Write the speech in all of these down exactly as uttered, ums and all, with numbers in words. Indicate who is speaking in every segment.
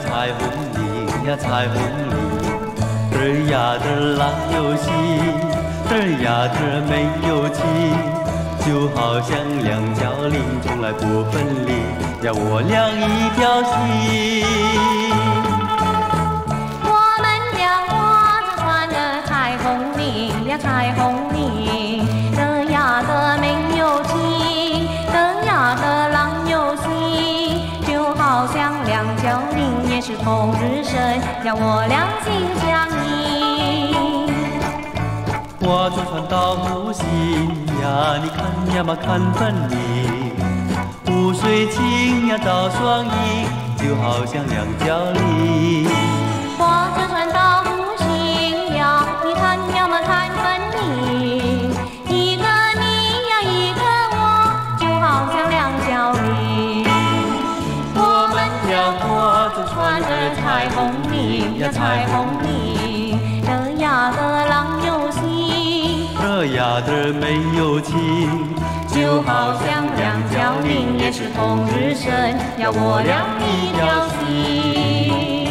Speaker 1: 彩虹铃呀彩虹铃，嘚呀嘚郎有心，嘚呀嘚没有情，就好像两条铃从来不分离，呀我俩一条心。
Speaker 2: 我们俩挂着船儿彩虹铃呀彩虹铃，嘚呀嘚没有情，嘚呀嘚郎有心，就好像两条铃也是同日生，呀我俩心相印。
Speaker 1: 划着船到湖心呀，你看呀嘛看分明，湖水清呀照双影，就好像两条铃。
Speaker 2: 划着船到湖心呀，你看呀嘛看分明，一个你呀一个我，就好像两条铃。
Speaker 1: 我们俩划着船儿彩虹铃呀彩虹铃，
Speaker 2: 嘚呀嘚郎有心，
Speaker 1: 嘚呀嘚没有情，
Speaker 2: 就好像两条铃也是同日生，呀我俩一条心。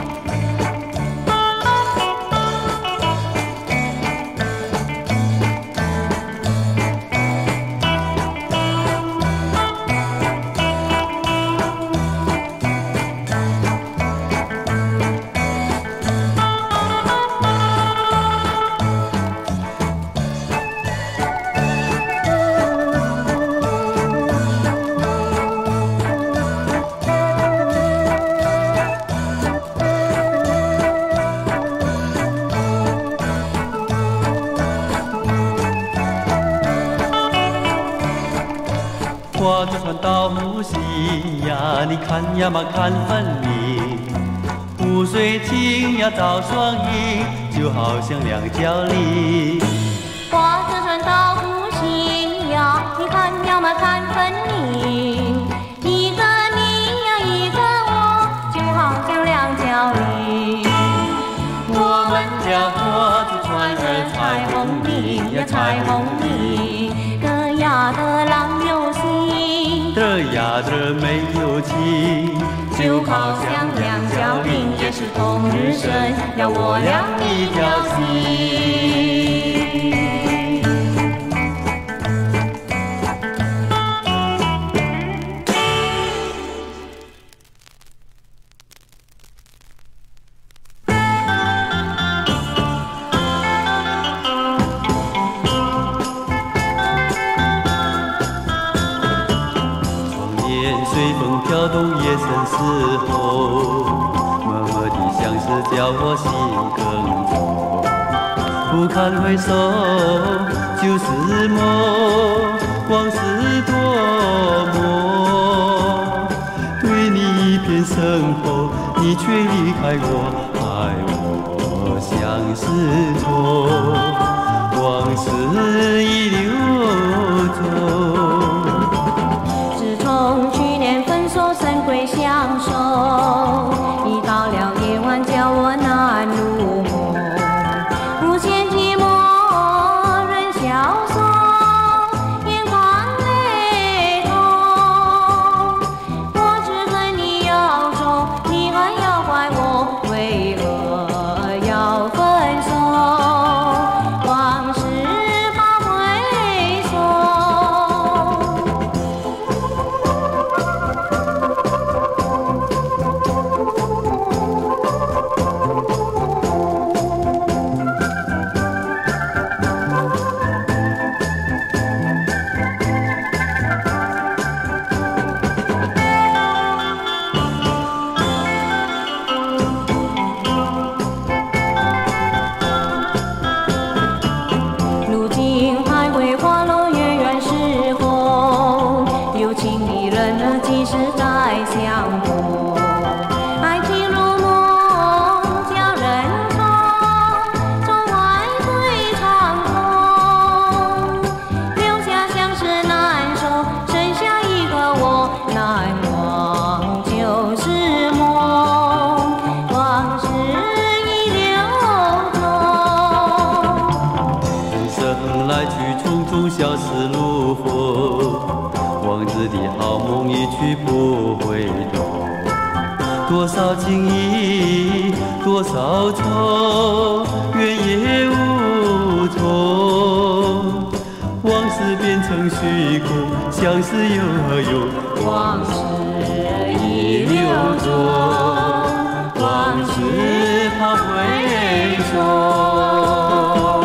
Speaker 1: 划着船到湖心呀，你看呀嘛看分明，湖水清呀照双影，就好像两条铃。
Speaker 2: 划着船到湖心呀，你看呀嘛看分明，一个你呀一个我，就好像两条铃。
Speaker 1: 我们俩划着船儿彩虹铃呀彩虹铃，
Speaker 2: 嘚呀嘚郎有心，
Speaker 1: 嘚呀嘚没有情，
Speaker 2: 就好像两条铃也是同日生，呀我俩一条心。
Speaker 1: 随风飘动夜深时候，默默的相思叫我心更痛。不堪回首就是梦，往事多么。对你一片守候，你却离开我，害我相思愁。往事已流走。
Speaker 2: 从去年分手，神归相守，一到了夜晚叫我难入梦。无限寂寞人消瘦，眼眶泪痛。我只恨你要走，你还要怪我为何要分手。往事怕回首。如今还会花落月圆时候，有情的人儿几时再相逢？爱情如梦叫人痛，从怀对长空，留下相思难收，剩下一个我难忘就是梦，往事已流走。
Speaker 1: 人生来去匆匆，消失如风，往日的好梦一去不回头。多多少情意，多少愁，怨也无从。往事变成虚空，相思悠悠，
Speaker 2: 往事已流踪，往事怕回首。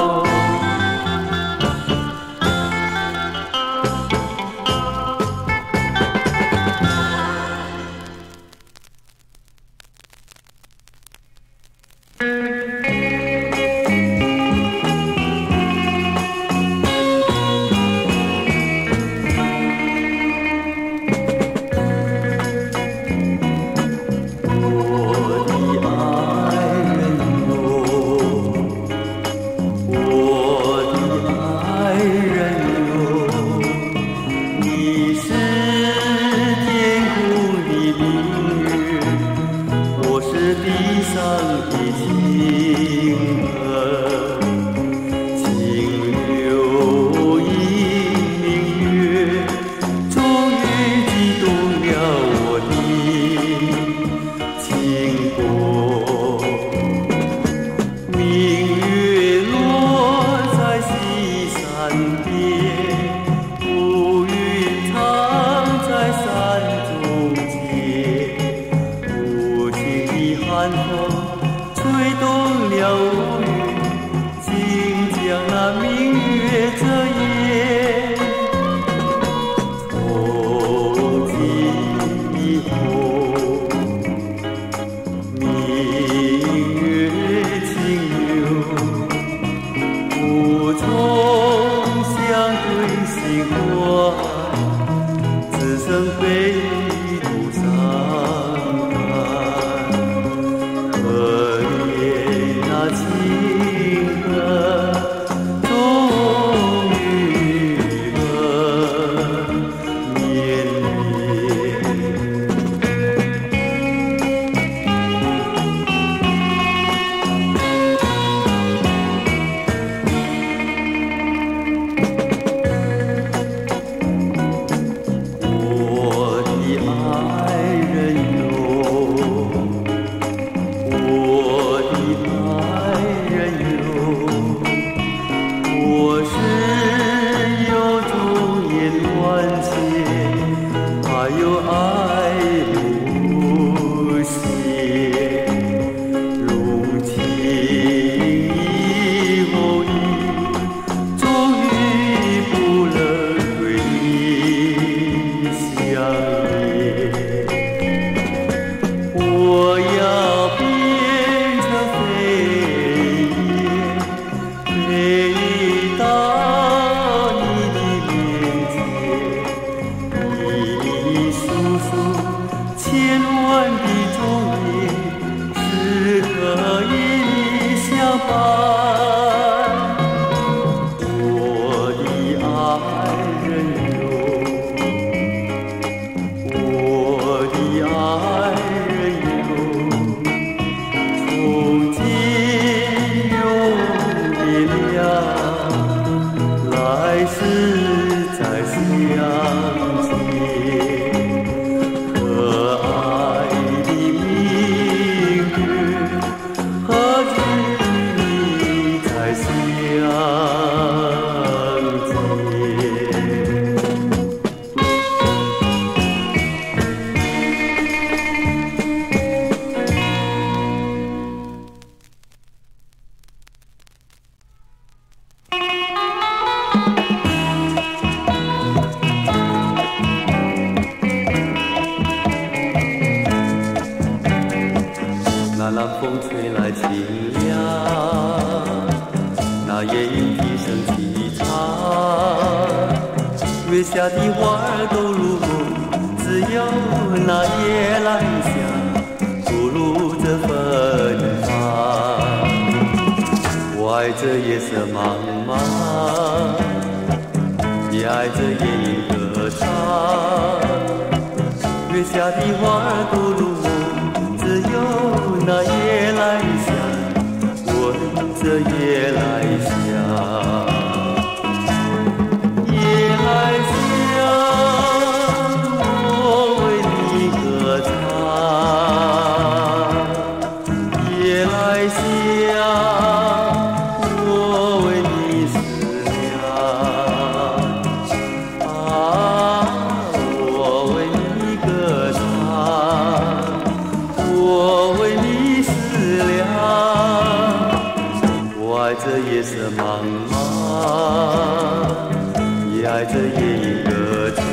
Speaker 1: 我为你歌唱。 着夜色茫茫，也爱着夜莺歌唱。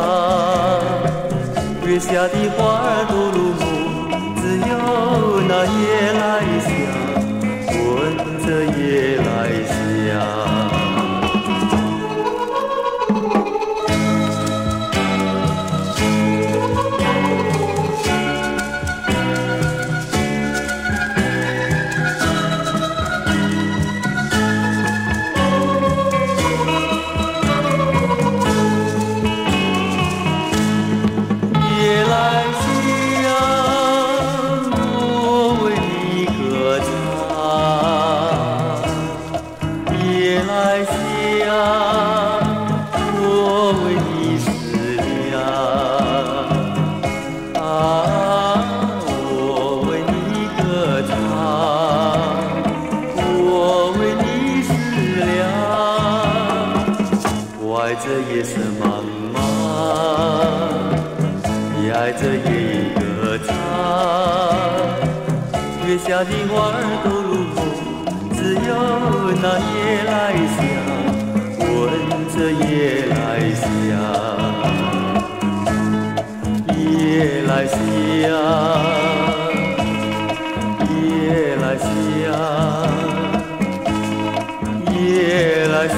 Speaker 1: 月下的花儿都入梦，只有那夜来香，闻着夜来香。夜色茫茫，也爱着夜莺歌唱。月下的花儿都入梦，只有那夜来香，闻着夜来香，夜来香，夜来香，夜来香。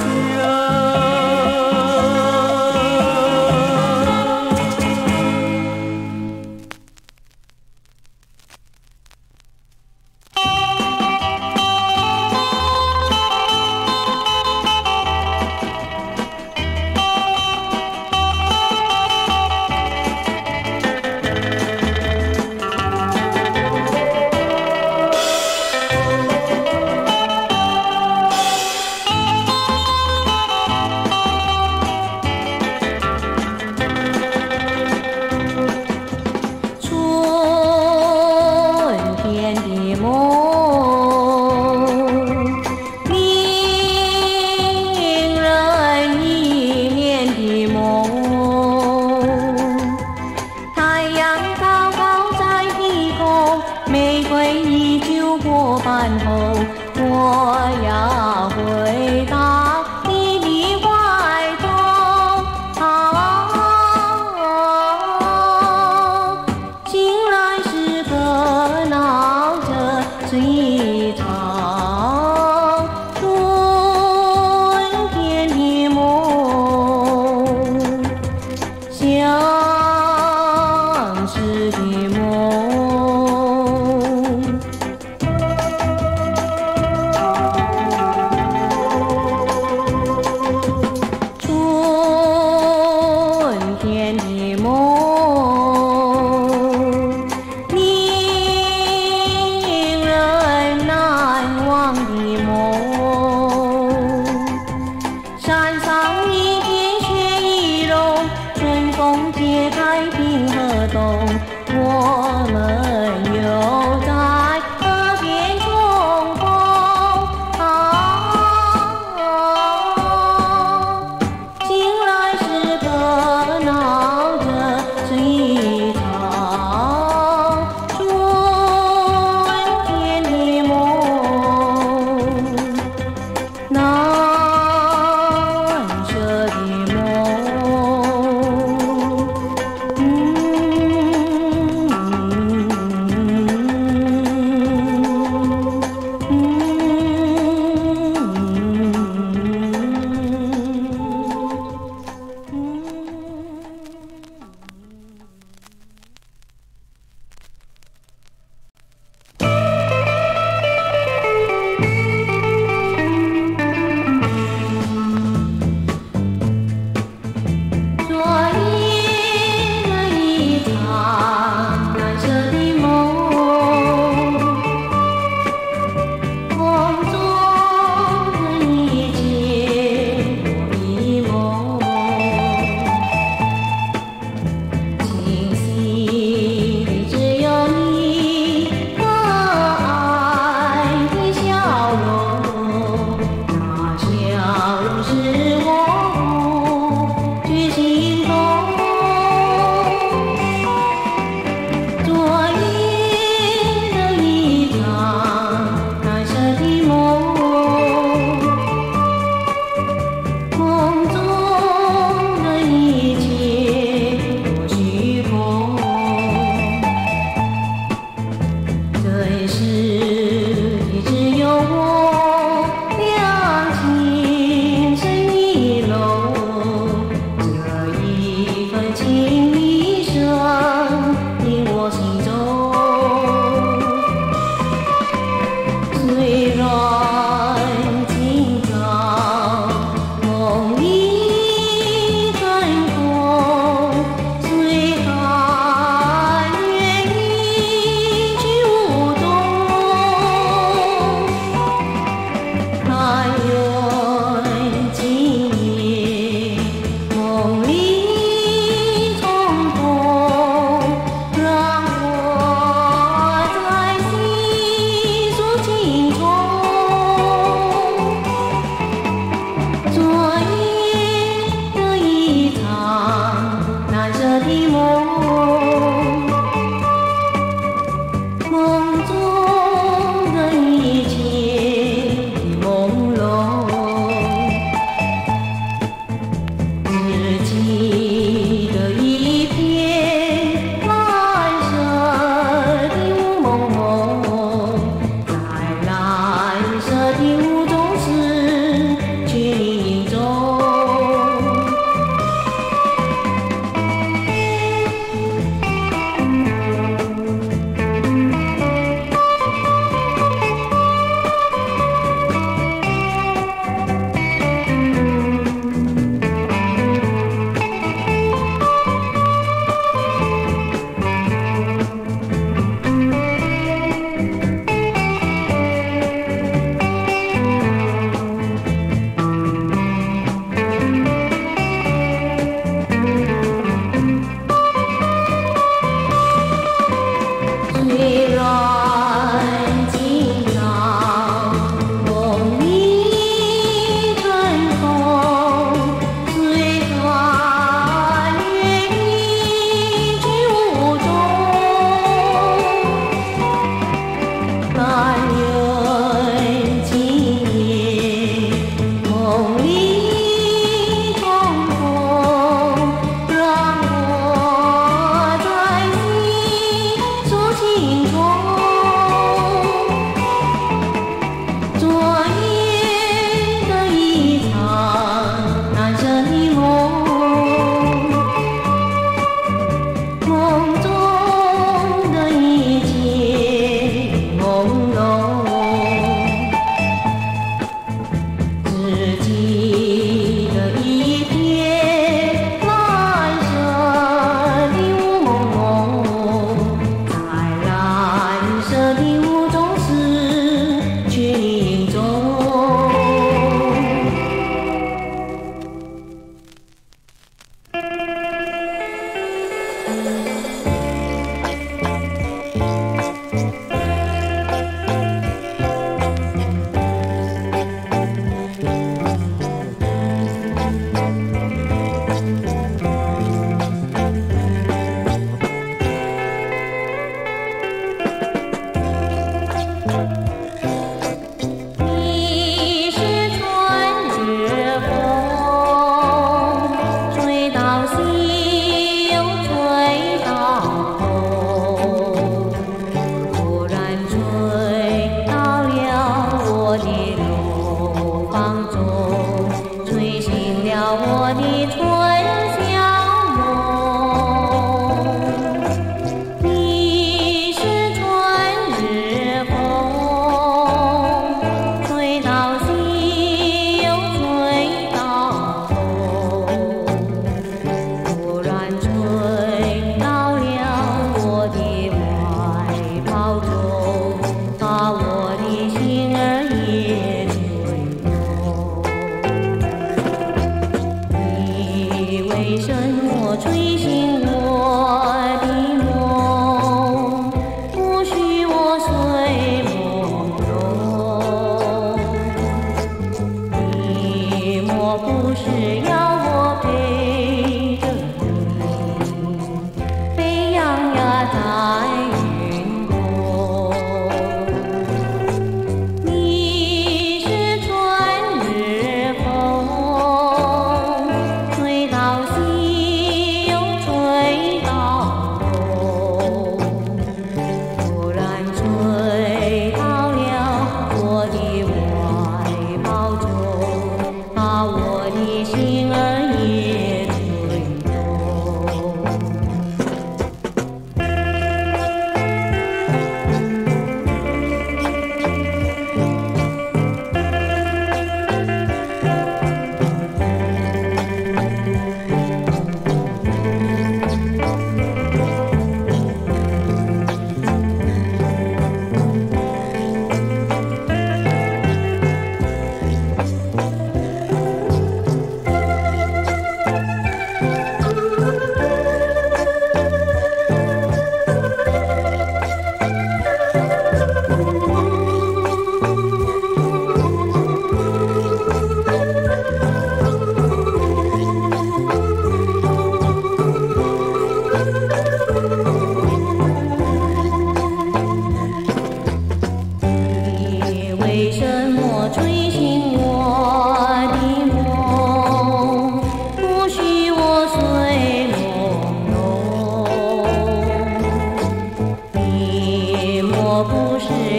Speaker 2: 世只有我两情深意浓，这一份情一生印我心中。虽然今朝梦已成空，虽寒月已去无踪。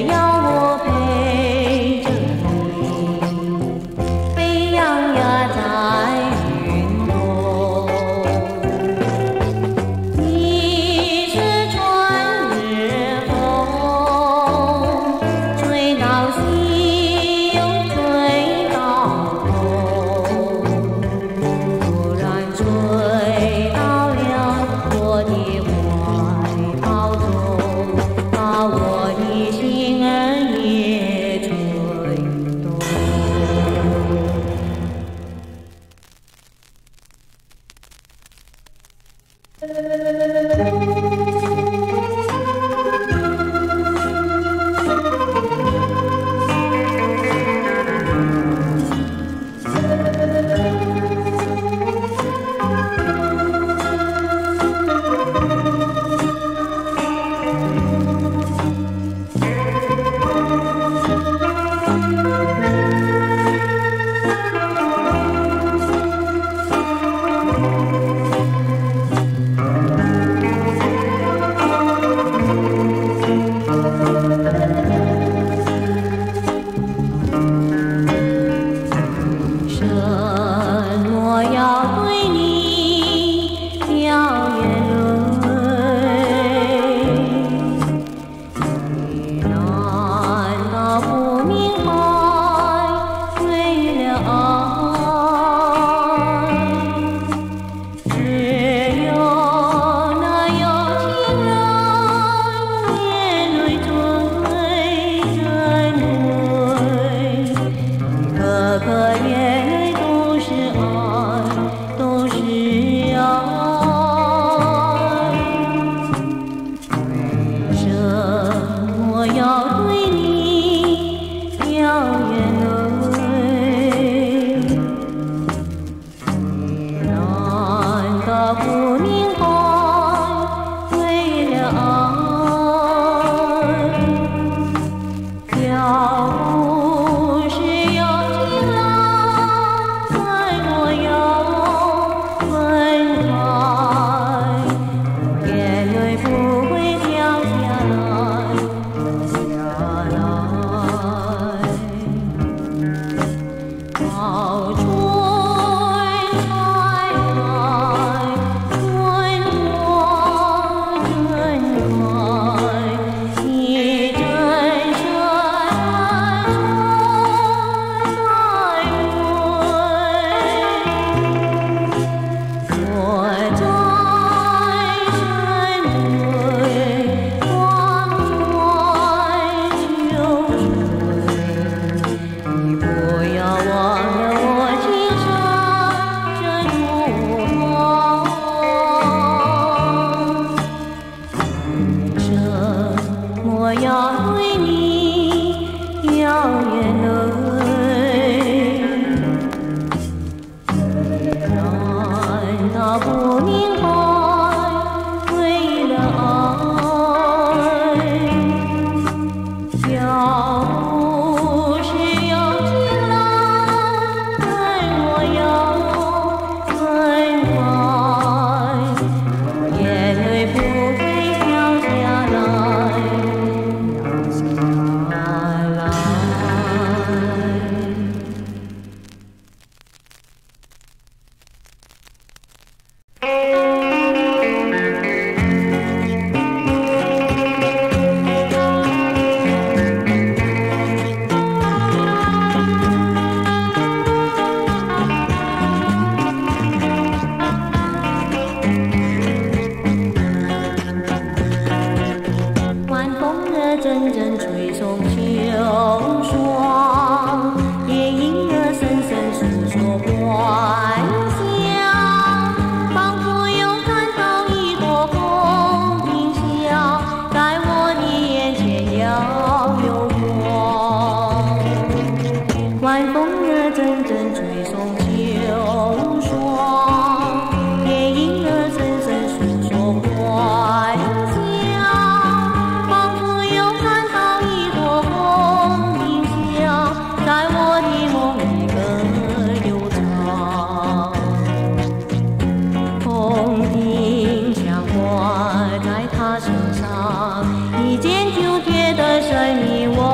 Speaker 2: 一见就觉得生命我。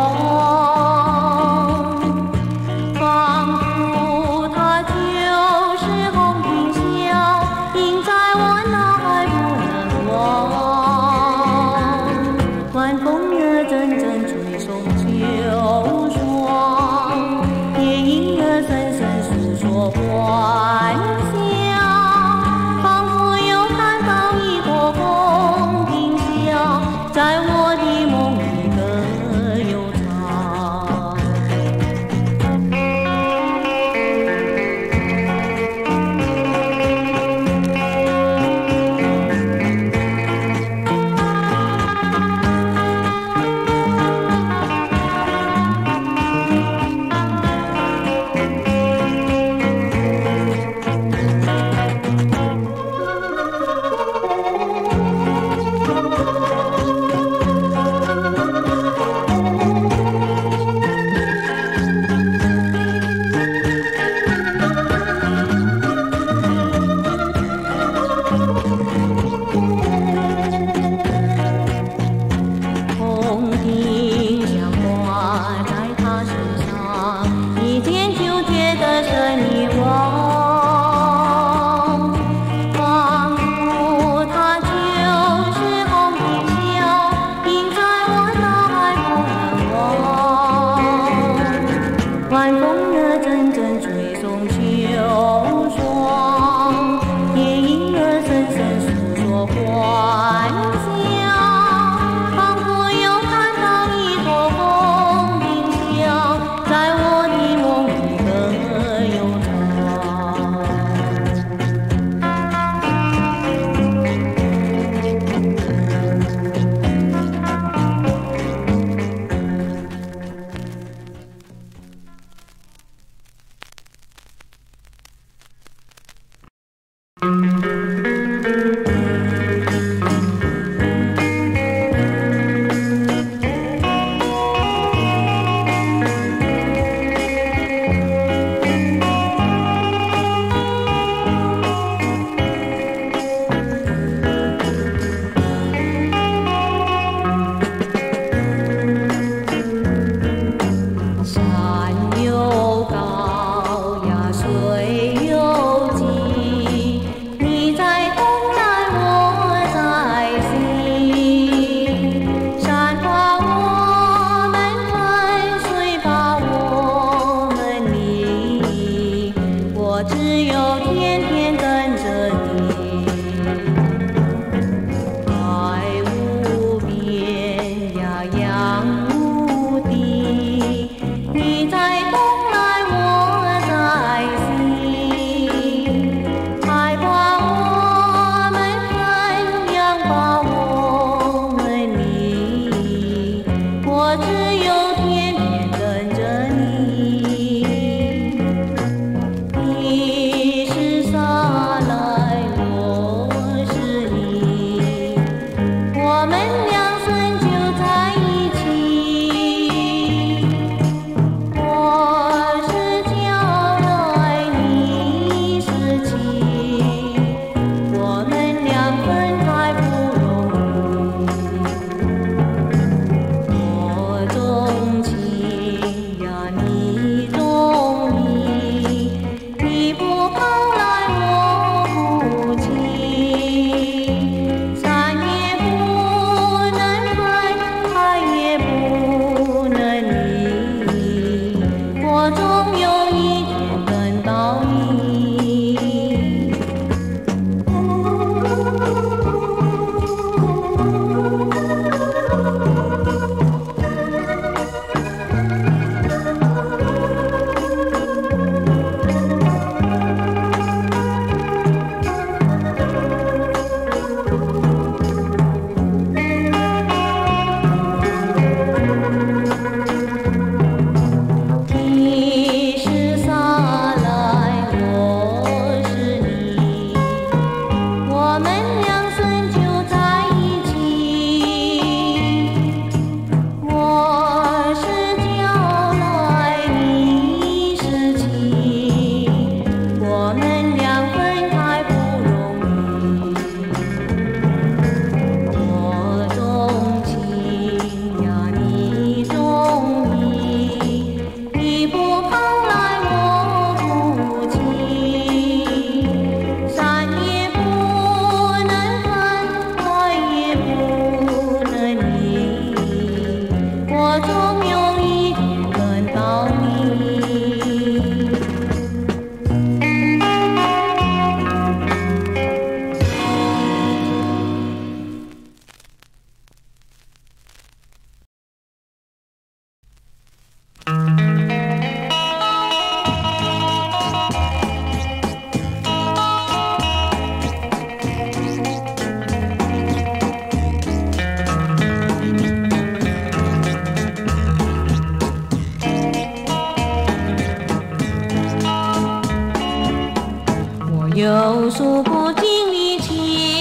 Speaker 2: 有数不尽的情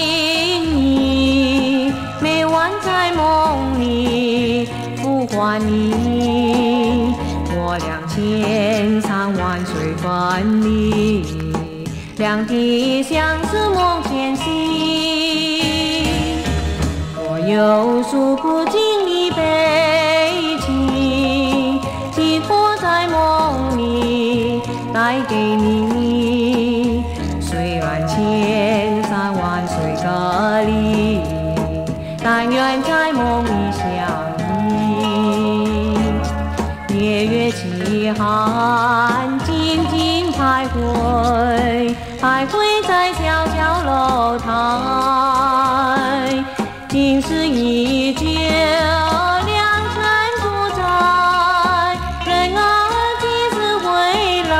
Speaker 2: 意，每晚在梦里呼唤你。我俩千山万水分离，两地相思梦前行。我有数不尽的悲情，寄托在梦里带给你。虽然千山万水隔离，但愿在梦里相依。夜月凄寒，静静徘徊，徘徊在小小楼台。今是依旧，良辰不在，人儿几时回来？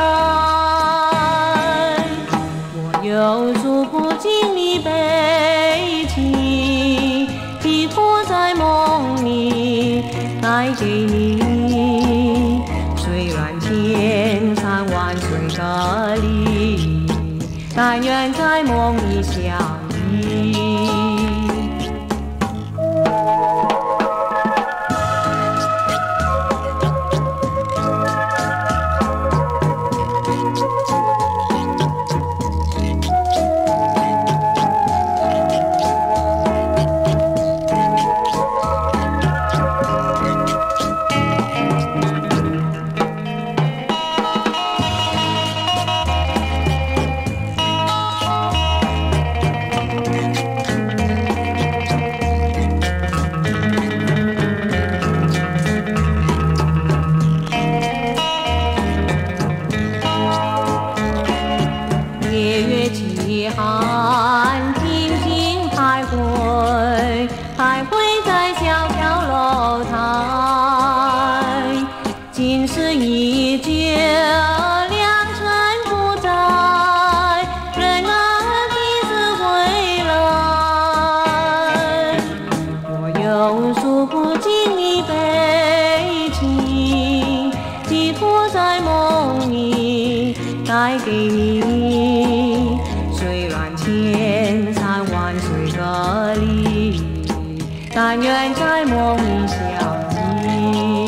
Speaker 2: 我有数不尽的悲情，寄托在梦里带给你。虽然千山万水隔离，但愿在梦里相依。夜月凄寒，静静徘徊，徘徊在小小楼台。今是依旧，良辰不在，人儿几时回来？我有数不尽的悲情，寄托在梦里带给你。虽然千山万水隔离，但愿在梦里相依。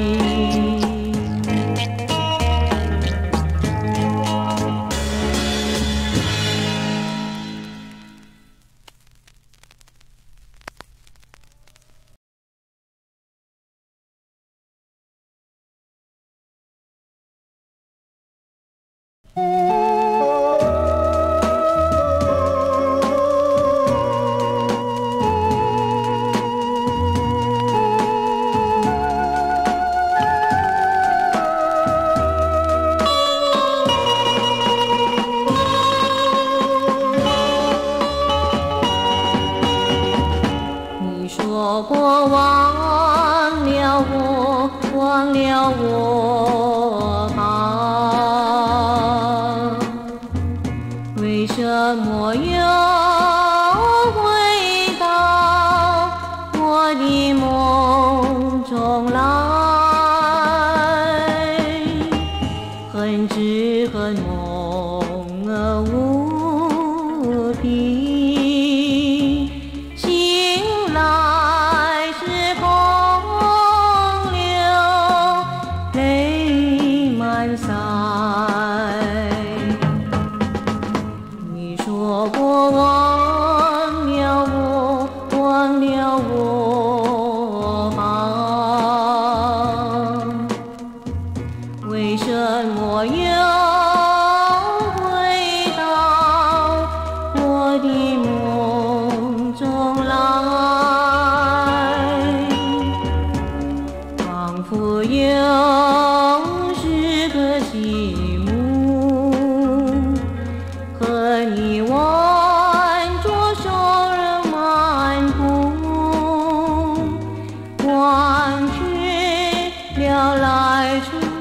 Speaker 2: 你说过忘了我，忘了我吧？为什么又回到我的梦中来？恨只恨梦儿无凭，醒来是空流，泪满腮。你说过忘了我，忘了我吧？为什么又回到我的梦中来？仿佛又是个夕暮，和你挽着手人漫步，忘却了来处。